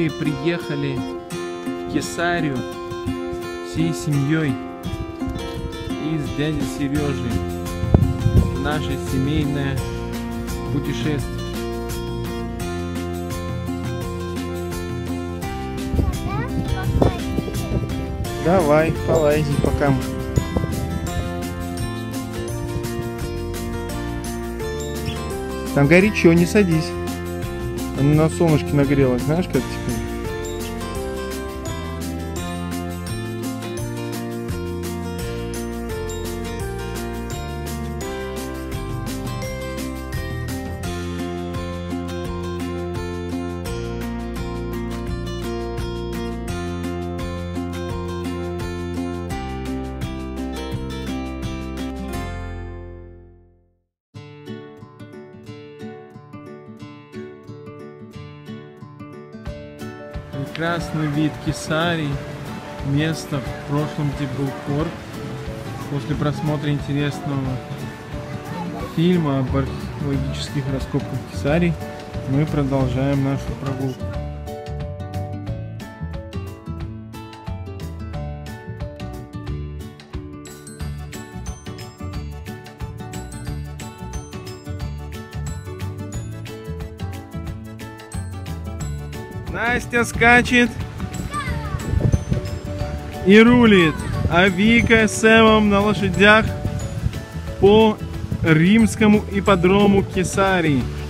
Мы приехали в Кесарию всей семьей и с дядей Сережей. Наше семейное путешествие. Давай, полази пока. Там горячо, не садись. Она на солнышке нагрелась, знаешь, как теперь? Прекрасный вид Кесарии, место в прошлом, где был порт. После просмотра интересного фильма об археологических раскопках Кесарии мы продолжаем нашу прогулку. Настя скачет и рулит, а Вика с Сэмом на лошадях по римскому ипподрому Кесарии.